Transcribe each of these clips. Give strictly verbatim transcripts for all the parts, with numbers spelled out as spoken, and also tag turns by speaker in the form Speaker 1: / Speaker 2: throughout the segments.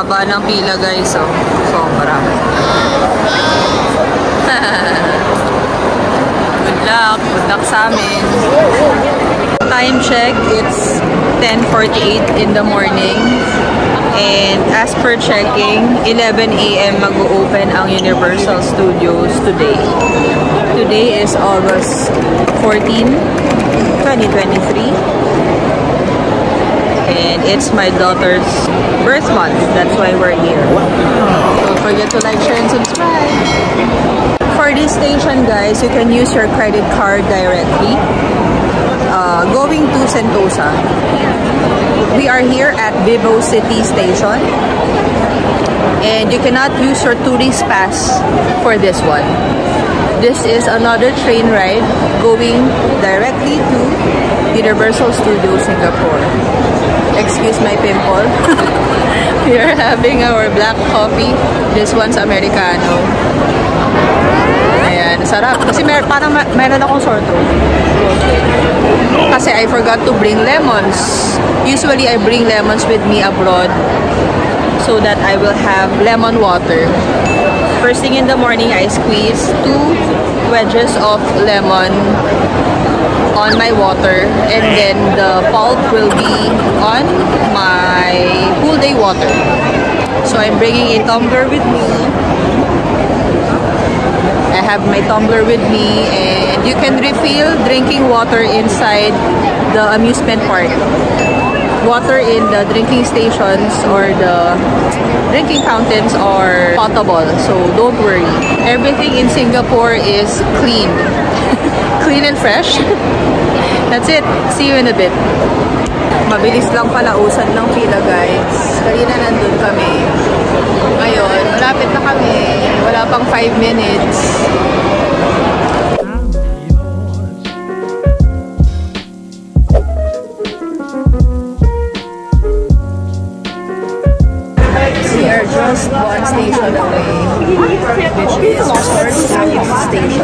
Speaker 1: haba ng pila guys, oh. Sobra. Good luck. Good luck sa amin. Time check, it's ten forty-eight in the morning. And as per checking, eleven A M mag-open ang Universal Studios today. Today is August fourteenth, twenty twenty-three. And it's my daughter's birth month. That's why we're here. Don't forget to like, share, and subscribe. For this station, guys, you can use your credit card directly. Uh, going to Sentosa. We are here at Vivo City Station. And you cannot use your tourist pass for this one. This is another train ride going directly to Universal Studios Singapore. Excuse my pimple. We are having our black coffee. This one's Americano. Ayan, sarap. Kasi mer parang mer meron akong sore throat. Kasi I forgot to bring lemons. Usually, I bring lemons with me abroad so that I will have lemon water. First thing in the morning, I squeeze two wedges of lemon on my water, and then the pulp will be on my whole day water. So I'm bringing a tumbler with me. I have my tumbler with me, and you can refill drinking water inside the amusement park. Water in the drinking stations or the drinking fountains are potable, so don't worry. Everything in Singapore is clean. Clean and fresh. That's it. See you in a bit. Mabilis lang pala usan ng pila, guys. Kanina nandun kami. Ngayon, malapit na kami. Wala pang five minutes. We are just one station away, which is Port Said Station.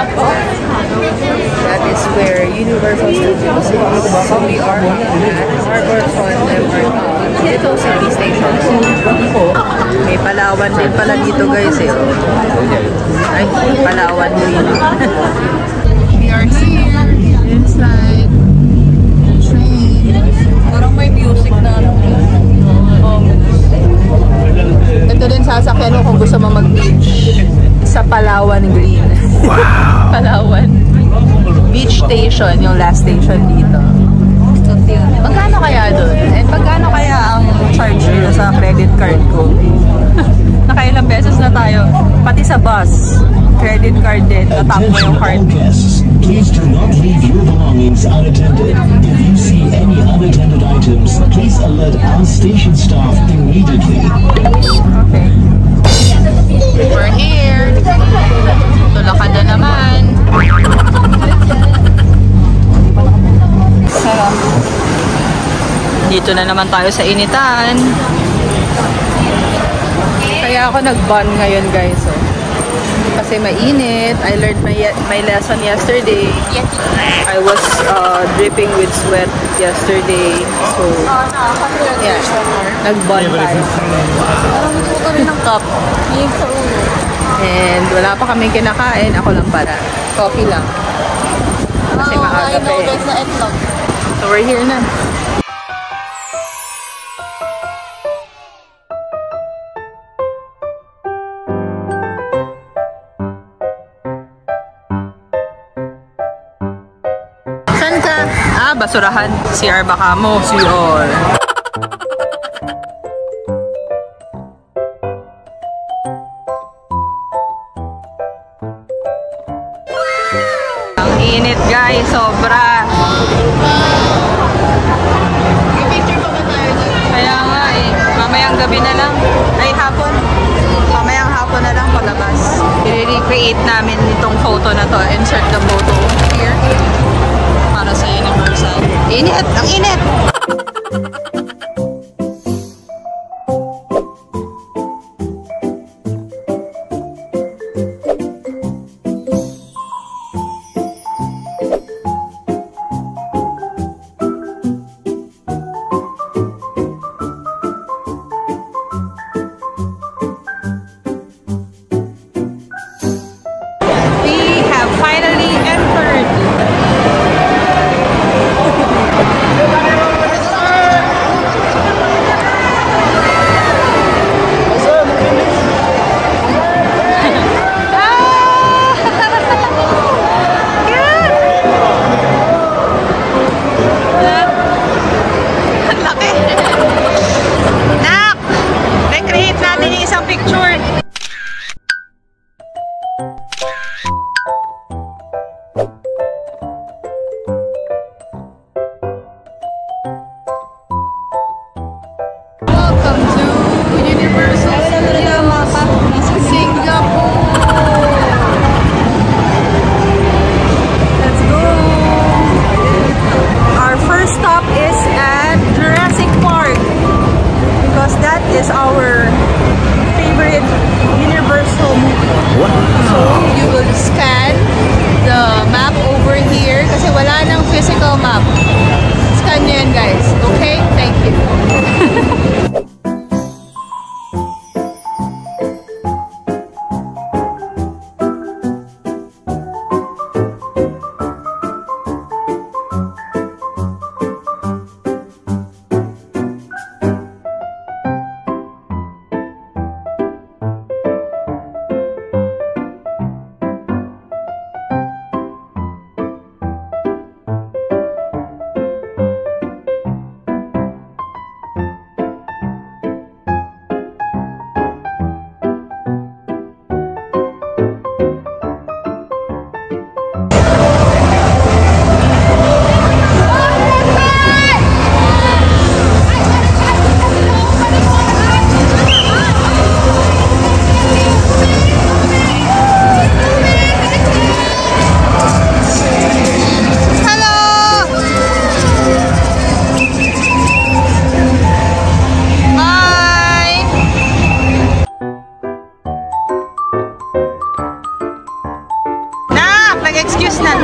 Speaker 1: That is where Universal Studios is. So we are at Harbourfront Vivo City Station. May Palawan din pala dito, guys, eh. Ay, Palawan din. We are here inside the train. Parang may music na lang. Um, ito din sasakyan mo kung gusto mo mag-beach sa Palawan Green. Wow! Palawan Beach Station, yung last station dito. Magkano kaya doon? And magkano kaya ang charge nyo sa credit card ko? Nakailang beses na tayo. Pati sa bus, credit card din. Natap mo yung card.
Speaker 2: Please do not leave your belongings unattended. If you see any unattended items, please alert our station staff immediately.
Speaker 1: Okay. We're here. Tulakan na naman. Sarap. Dito na naman tayo sa initan. Kaya ako nag-bun ngayon, guys. Oh. Kasi mainit. I learned my my lesson yesterday. I was uh, dripping with sweat yesterday. So, yeah. Nag-bun tayo. Parang gusto ko rin ng cup. And wala pa kaming kinakain. Ako lang pala. Coffee lang. Kasi maaga pa eh. So, we're here na. Saan ka? Ah, basurahan. C R baka mo. C R. Ang init, guys. Sobra. Kaya nga eh. Mamayang gabi na lang. Ay, hapon. Mamayang hapon na lang palabas. I-recreate namin itong photo na to. Insert the photo here. Para sa Universal. Init! Ang init! picture. Welcome to Universal Studios Singapore. Let's go. Our first stop is at Jurassic Park because that is our favorite Universal movie.
Speaker 2: What?
Speaker 1: So you will scan the map over here kasi wala nang physical map. Scan nyo yan guys. Okay? Thank you. Excuse na.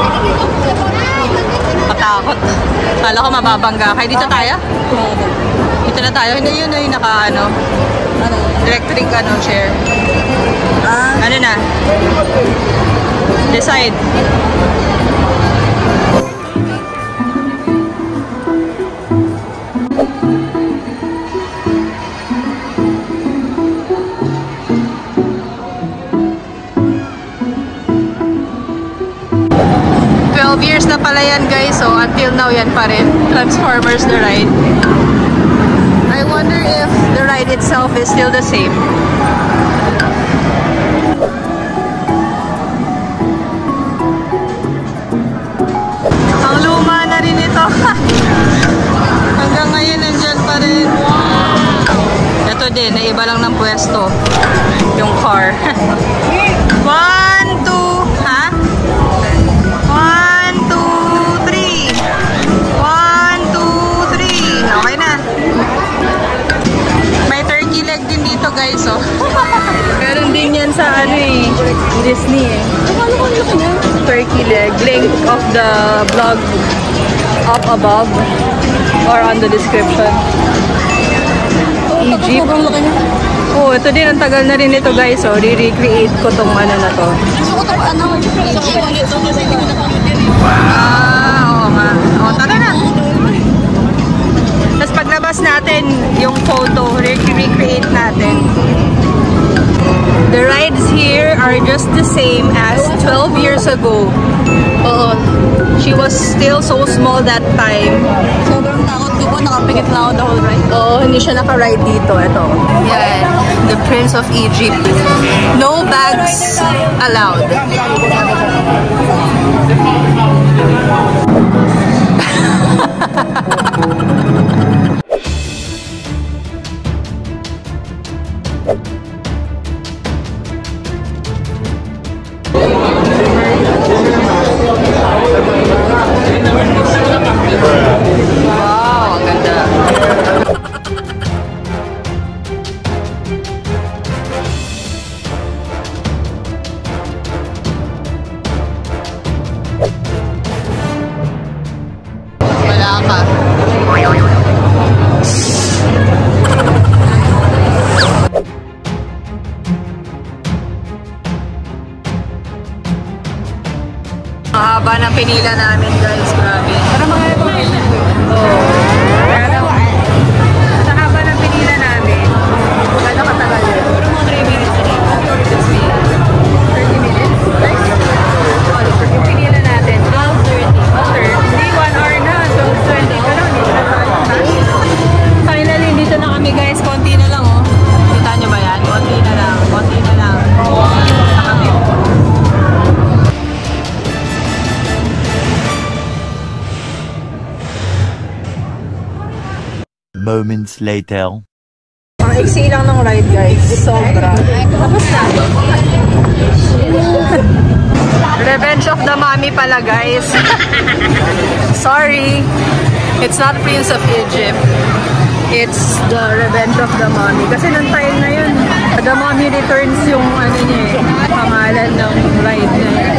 Speaker 1: Patakot. Kala ko mababangga. Kaya dito tayo? Dito na tayo. Hindi yun yung naka ano. Electric ano chair. Ano na? Decide. twelve years na pala yan guys, so until now yan pa rin. Transformers the ride. I wonder if the ride itself is still the same. Ang luma na rin ito. Hanggang ngayon nandyan pa rin. Wow! Ito din, naiba lang ng pwesto. Yung car. One, two, ha? One, two, three. One, two, three. Okay na. May turkey leg din dito guys, oh. Meron din yan sa ano eh, Disney eh. Turkey leg. Link of the vlog up above or on the description. Egypt. Oh, ito din, ang tagal na rin ito guys, oh. Re-recreate ko tong ano na to. Ah, oo nga. O, tara na. Tapos paglabas natin yung photo, re-recreate natin. The rides here are just the same as twelve years ago. Oo. She was still so small that time.
Speaker 3: Sobrang takot ko po, nakapikit lang ako the whole ride.
Speaker 1: Oo, hindi siya naka-ride dito. Ito. Yan. The Prince of Egypt. No bags allowed. Wow, ang ganda. Wala ka. Mahaba ng pinila namin guys, grabe. Para mga ito. Oo. Pero, sa haba ng pinila namin, gano'n katagal yun? Pero mga three minutes na thirty minutes? Guys? Yung pinila natin, twelve thirty. Hindi, one hour na. twelve twenty pa lang. Finally, dito na kami guys. Konti na lang oh. Kita nyo ba yan? Konti
Speaker 4: moments later.
Speaker 1: Ang iksi lang ng ride, guys. Sobra. Revenge of the Mommy pala, guys. Sorry. It's not Prince of Egypt. It's the Revenge of the Mommy. Kasi nung time na yun, The Mommy Returns yung ano niya eh, pangalan ng ride na yun.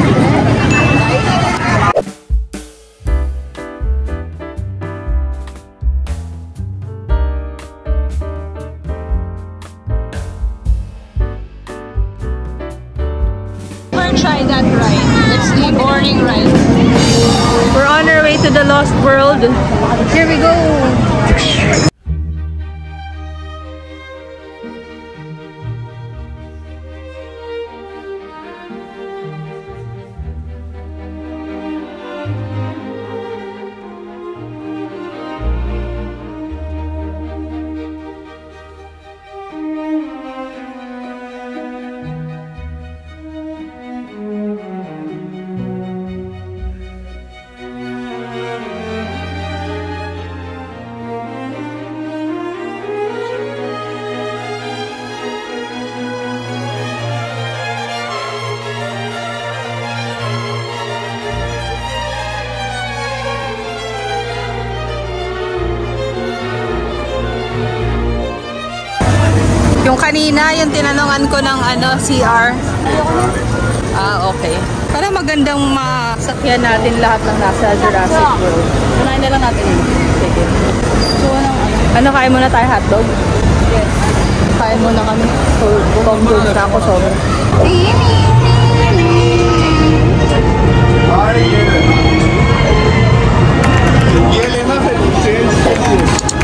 Speaker 3: Try that ride. It's a boring ride.
Speaker 1: We're on our way to the Lost World. Here we go! Yung kanina, yung tinanongan ko ng ano, C R. Ah, okay. Para magandang masakyan natin lahat ng nasa Jurassic World. Unahin na lang natin yun. Sige. So, anong, ano, kain muna tayo hotdog? Yes. Kain muna kami. So, bumabog na ako sobra.
Speaker 5: ये लेना फिर चेंज